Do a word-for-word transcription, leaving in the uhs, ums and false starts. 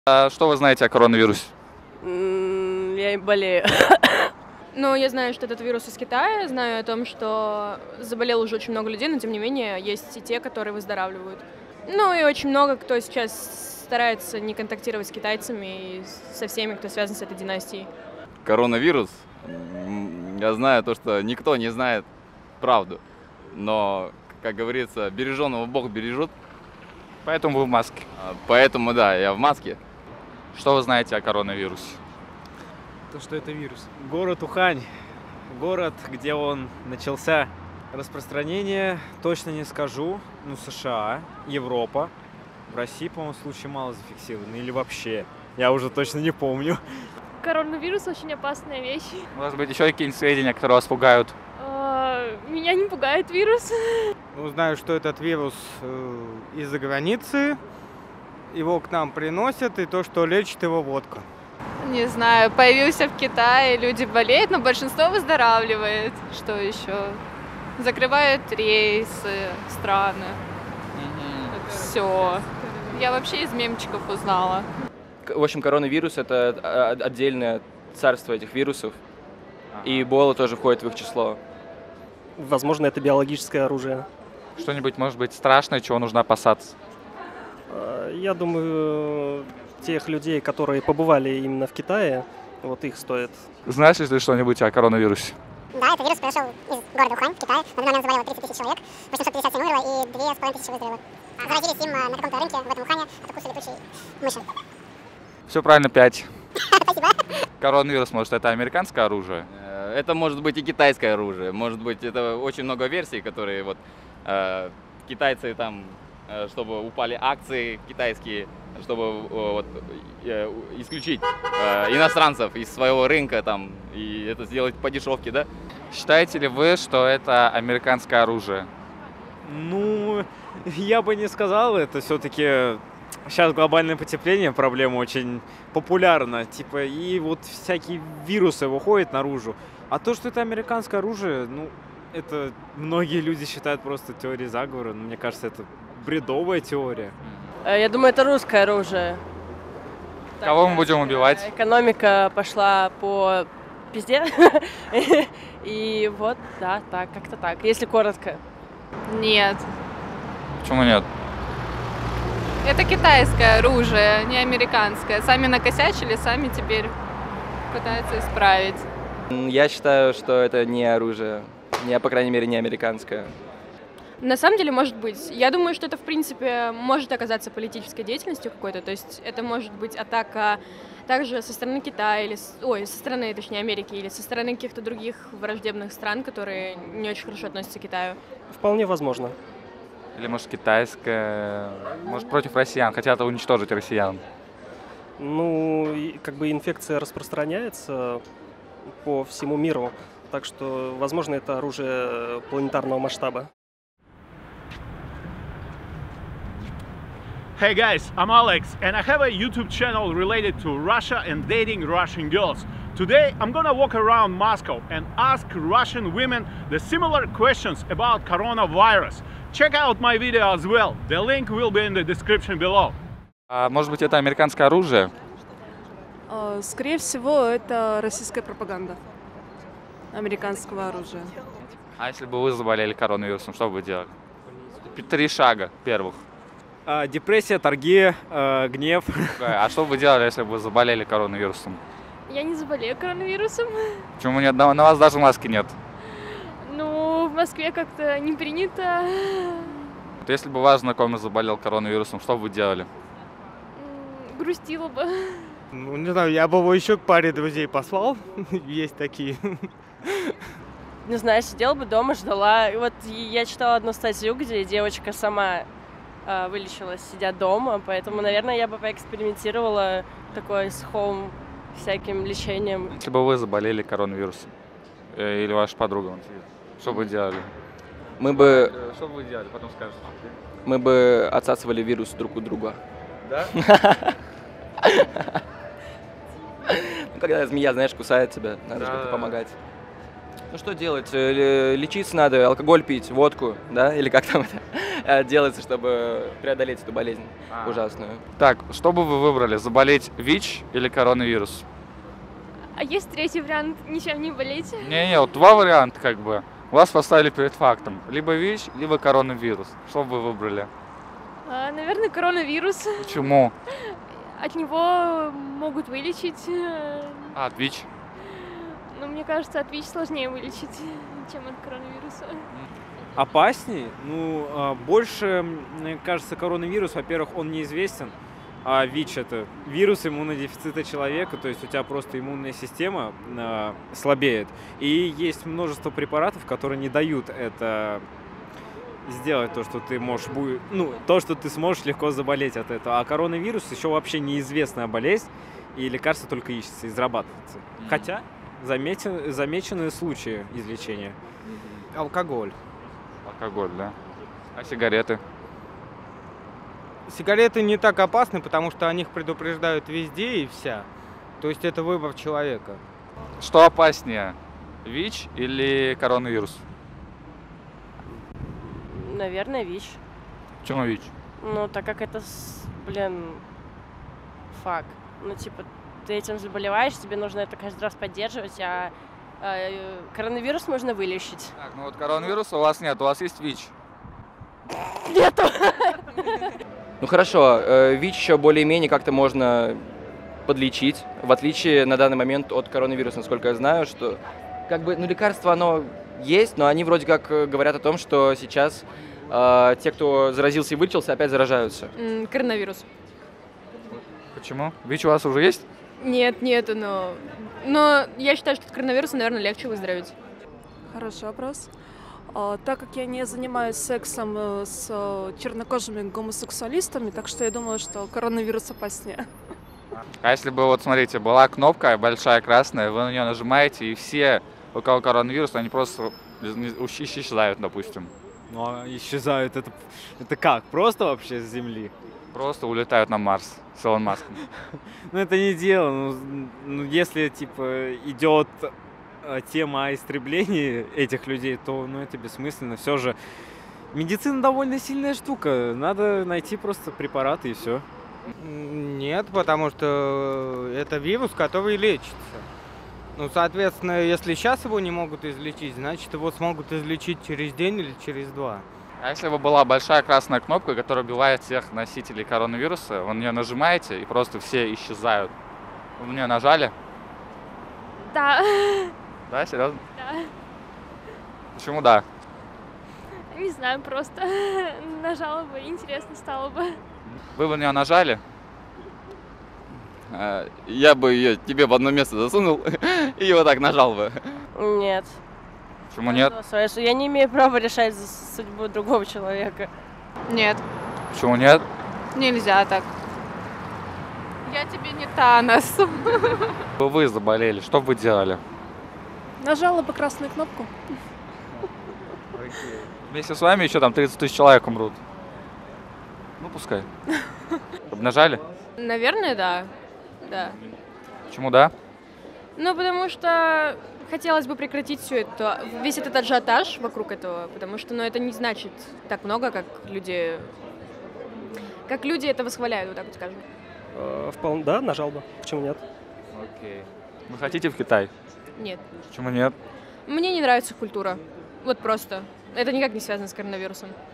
А что вы знаете о коронавирусе? М, Я болею. Ну, я знаю, что этот вирус из Китая, знаю о том, что заболело уже очень много людей, но тем не менее есть и те, которые выздоравливают. Ну и очень много кто сейчас старается не контактировать с китайцами и со всеми, кто связан с этой династией. Коронавирус, м, я знаю то, что никто не знает правду, но, как говорится, береженого Бог бережет, Поэтому вы в маске. а, поэтому, да, я в маске. Что вы знаете о коронавирусе? То, что это вирус. Город Ухань. Город, где он начался. Распространение точно не скажу. Ну, США, Европа. В России, по-моему, случаи мало зафиксированы. Или вообще. Я уже точно не помню. Коронавирус очень опасная вещь. Может быть, еще какие-нибудь сведения, которые вас пугают? А, Меня не пугает вирус. Ну, знаю, что этот вирус э, из-за границы. Его к нам приносят, и то, что лечит его водка. Не знаю, появился в Китае, люди болеют, но большинство выздоравливает. Что еще? Закрывают рейсы, страны. Все. Я вообще из мемчиков узнала. В общем, коронавирус — это отдельное царство этих вирусов, и Эбола тоже входит в их число. Возможно, это биологическое оружие. Что-нибудь, может быть, страшное, чего нужно опасаться? Э, Я думаю, тех людей, которые побывали именно в Китае, вот их стоит. Знаешь ли ты что-нибудь о коронавирусе? Да, это вирус произошел из города Ухань, в Китае. На данный момент заболело тридцать тысяч человек, восемьсот пятьдесят семь умерло и две с половиной тысячи выздоровело. Заразились им на каком-то рынке в этом Ухане от укуса летучей мыши. Все правильно, пять. Спасибо. Коронавирус, может, это американское оружие? Э, Это может быть и китайское оружие, может быть, это очень много версий, которые вот э, китайцы там, э, чтобы упали акции китайские, чтобы э, вот, э, исключить э, иностранцев из своего рынка там и это сделать по дешевке, да? Считаете ли вы, что это американское оружие? Ну, я бы не сказал, это все-таки сейчас глобальное потепление, проблема очень популярна, типа, и вот всякие вирусы выходят наружу. А то, что это американское оружие, ну, это многие люди считают просто теорией заговора, но мне кажется, это бредовая теория. Э, Я думаю, это русское оружие. Кого мы Так, будем э, убивать? Экономика пошла по пизде. И вот, да, так, как-то так, если коротко. Нет. Почему нет? Это китайское оружие, не американское. Сами накосячили, сами теперь пытаются исправить. М, Я считаю, что это не оружие, не, по крайней мере, не американское. На самом деле, может быть. Я думаю, что это, в принципе, может оказаться политической деятельностью какой-то. То есть это может быть атака также со стороны Китая, или, с- ой, со стороны, точнее, Америки, или со стороны каких-то других враждебных стран, которые не очень хорошо относятся к Китаю. Вполне возможно. Или, может, китайское? Может, против россиян, хотят уничтожить россиян? Ну, и как бы инфекция распространяется по всему миру, так что, возможно, это оружие планетарного масштаба. Hey guys, I'm Alex and I have a YouTube channel related to Russia and dating Russian girls. Today I'm gonna walk around Moscow and ask Russian women the similar questions about coronavirus. Check out my video as well. The link will be in the description below. А, может быть, это американское оружие? Скорее всего, это российская пропаганда американского оружия. А если бы вы заболели коронавирусом, что бы вы делали? Три шага первых. А, депрессия, торги, э, гнев. А что бы вы делали, если бы вы заболели коронавирусом? Я не заболею коронавирусом. Почему нет? На, на вас даже маски нет. Ну, в Москве как-то не принято. Вот если бы ваш знакомый заболел коронавирусом, что бы вы делали? М, Грустила бы. Ну, не знаю, я бы его еще к паре друзей послал. Есть такие. Не знаю, сидела бы дома, ждала. И вот я читала одну статью, где девочка сама э, вылечилась, сидя дома, поэтому, наверное, я бы поэкспериментировала такой с хоум всяким лечением. Если бы вы заболели коронавирусом, э, или ваша подруга, вон сидит, что бы вы делали? Мы бы, Э, Что бы вы делали, потом скажете. мы бы отсасывали вирус друг у друга. Да? Ну, когда змея, знаешь, кусает тебя, надо же Да. как-то помогать. Ну что делать? Э, Лечиться надо, алкоголь пить, водку, да? Или как там это делается, чтобы преодолеть эту болезнь А. ужасную? Так, что бы вы выбрали, заболеть ВИЧ или коронавирус? А есть третий вариант ничем не болеть? Не-не, вот два варианта как бы. Вас поставили перед фактом. Либо ВИЧ, либо коронавирус. Что бы вы выбрали? А, наверное, коронавирус. Почему? От него могут вылечить. э, А, от ВИЧ. Но мне кажется, от ВИЧ сложнее вылечить, чем от коронавируса. Опасней? Ну, а, больше, мне кажется, коронавирус, во-первых, он неизвестен, а ВИЧ — это вирус иммунодефицита человека, то есть у тебя просто иммунная система а, слабеет. И есть множество препаратов, которые не дают это сделать, то, что ты можешь, бу- ну, то, что ты сможешь легко заболеть от этого. А коронавирус еще вообще неизвестная болезнь, и лекарства только ищутся, израбатываются. Хотя заметен, замечены случаи излечения. Алкоголь. Алкоголь, да. А сигареты? Сигареты не так опасны, потому что о них предупреждают везде и вся. То есть это выбор человека. Что опаснее, ВИЧ или коронавирус? Наверное, ВИЧ. Почему ВИЧ? Ну, так как это, с- блин, факт. Ну, типа, ты этим заболеваешь, тебе нужно это каждый раз поддерживать, а э, коронавирус можно вылечить. Так, ну вот коронавируса у вас нет, у вас есть ВИЧ. Нету. Ну хорошо, э, ВИЧ еще более-менее как-то можно подлечить, в отличие на данный момент от коронавируса, насколько я знаю, что как бы, ну, лекарство оно есть, но они вроде как э, говорят о том, что сейчас э, те, кто заразился и вылечился, опять заражаются. М, Коронавирус. Почему? ВИЧ у вас уже есть? Нет, нет, но... Но я считаю, что от коронавируса, наверное, легче выздороветь. Хороший вопрос. А, так как я не занимаюсь сексом э, с э, чернокожими гомосексуалистами, так что я думаю, что коронавирус опаснее. А если бы, вот смотрите, была кнопка большая красная, вы на нее нажимаете, и все, у кого коронавирус, они просто не- исчезают, допустим. Ну, а исчезают, это, это как? Просто вообще с Земли? Просто улетают на Марс с Илон Маском. Ну, это не дело. Ну, ну, если, типа, идет э, тема о истреблении этих людей, то, ну, это бессмысленно. Все же медицина довольно сильная штука. Надо найти просто препараты и все. Нет, потому что это вирус, который лечится. Ну, соответственно, если сейчас его не могут излечить, значит, его смогут излечить через день или через два. А если бы была большая красная кнопка, которая убивает всех носителей коронавируса, вы на нее нажимаете, и просто все исчезают. Вы на нее нажали? Да. Да, серьезно? Да. Почему да? Не знаю, просто нажала бы, интересно стало бы. Вы бы на нее нажали? А, Я бы ее тебе в одно место засунул и вот так нажал бы. Нет. Почему нет? Своя су- Я не имею права решать за судьбу другого человека. Нет, Почему нет? нельзя так. Я тебе не Танос. Бы вы заболели, что бы вы делали? Нажала бы красную кнопку. Вместе с вами еще там тридцать тысяч человек умрут. Ну, пускай. Чтобы нажали? Наверное, да. Да. Почему да? Ну, потому что хотелось бы прекратить все это, весь этот ажиотаж вокруг этого, потому что, ну, это не значит так много, как люди, как люди это восхваляют, вот так вот скажем. Э, Вполне, да, нажал бы. Почему нет? Окей. Вы хотите в Китай? Нет. Почему нет? Мне не нравится культура. Вот просто. Это никак не связано с коронавирусом.